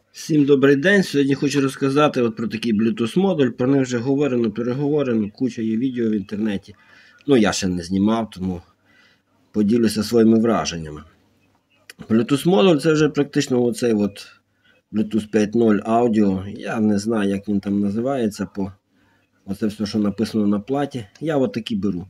Всім добрий день. Сьогодні хочу розказати про такий Bluetooth модуль. Про них вже говорено, переговорено, куча є відео в інтернеті. Я ще не знімав, тому поділюся своїми враженнями. Bluetooth модуль це вже практично оцей Bluetooth 5.0 аудіо. Я не знаю, як він там називається. Оце все, що написано на платі. Я такі беру.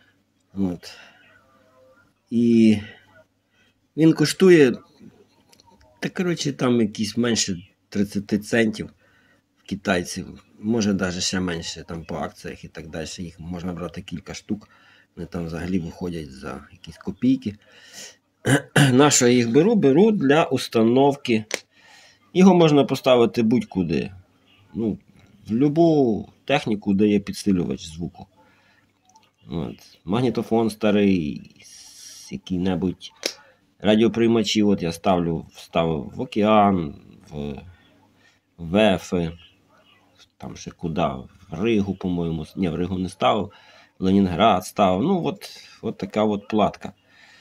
І він коштує... там якісь менше 30 центів в китайців, може навіть ще менше там по акціях і так далі. Їх можна брати кілька штук, вони там взагалі виходять за якісь копійки. На що я їх беру? Беру для установки. Його можна поставити будь-куди. В будь-яку техніку, де є підсилювач звуку. Магнітофон старий, який-небудь радіоприймачі, я ставив в океан, в Ефи, там ще куди, в Ригу, по-моєму, в Ригу не ставив, в Ленінград ставив, така платка.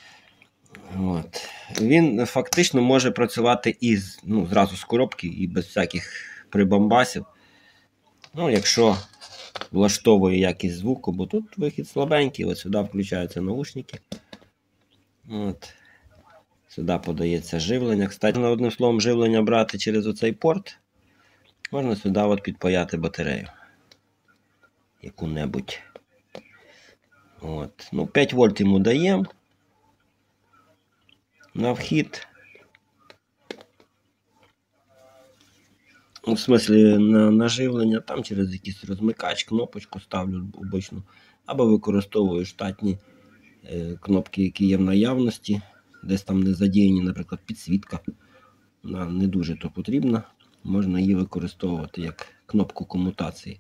Він фактично може працювати зразу з коробки і без всяких прибамбасів. Якщо влаштовує якість звуку, бо тут вихід слабенький, сюди включаються наушники. Сюди подається живлення. Кстати, одним словом, живлення брати через оцей порт. Можна сюди підпаяти батарею. Яку-небудь. 5 вольт йому даємо. На вхід. В смислі на живлення. Там через якийсь розмикач кнопочку ставлю обичну. Або використовую штатні кнопки, які є в наявності. Десь там не задіяні, наприклад, підсвітка. Вона не дуже то потрібна. Можна її використовувати як кнопку комутації.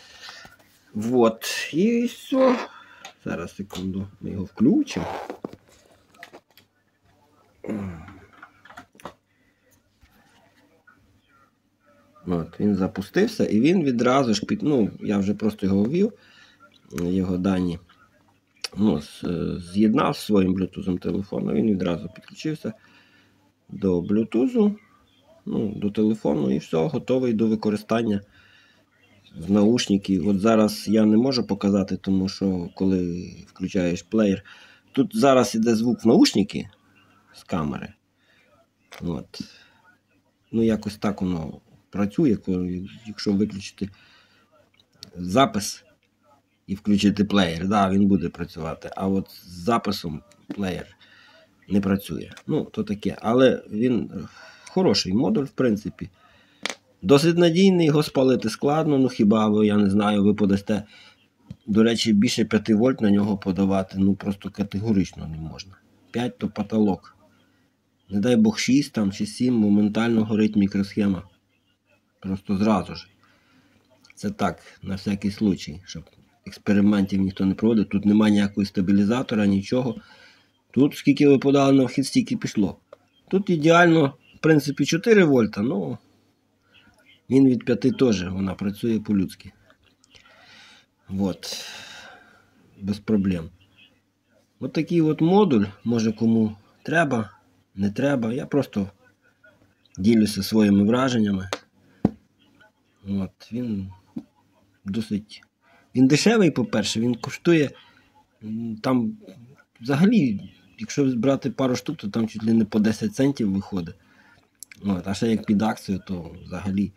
І все. Зараз, секунду, ми його включимо. Він запустився і він відразу ж я вже просто його ввів, його дані. З'єднав з своїм блютузом телефону, він відразу підключився до блютузу, до телефону і все, готовий до використання в наушники. Зараз я не можу показати, тому що коли включаєш плеєр, тут зараз іде звук в наушники з камери. Якось так воно працює, якщо виключити запис і включити плеєр, він буде працювати. А з записом плеєр не працює. То таке. Але він хороший модуль, в принципі. Досить надійний, його спалити складно, хіба ви, я не знаю, ви подасте, до речі, більше 5 вольт на нього подавати, просто категорично не можна. 5 то потолок. Не дай Бог 6 чи 7, моментально горить мікросхема. Просто зразу ж. Це так, на всякий случай, щоб експериментів ніхто не проводив. Тут немає ніякого стабілізатора, нічого. Тут скільки ви подали на вхід, стільки пішло. Тут ідеально, в принципі, 4 вольта, він від 5 теж, вона працює по-людськи. Без проблем. Такий модуль, може кому треба, не треба. Я просто ділюся своїми враженнями. Він досить... Він дешевий, по-перше, він коштує, там взагалі, якщо брати пару штук, то там чуть ли не по 10 центів виходить. А ще як під акцію, то взагалі,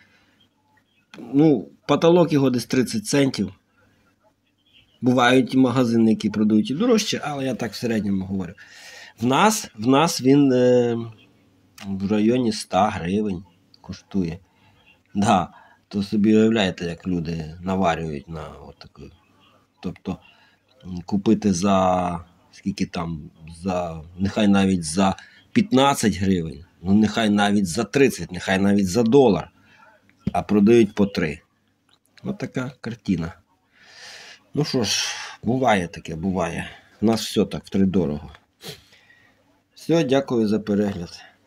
потолок його десь 30 центів. Бувають і магазини, які продають і дорожче, але я так в середньому говорю. В нас він в районі 100 гривень коштує. То собі уявляєте, як люди наварюють на таку. Тобто купити за скільки там, нехай навіть за 15 гривень, нехай навіть за 30, нехай навіть за $1, а продають по 3. Така картина. Що ж, буває таке, буває. У нас все так втридорого. Все, дякую за перегляд.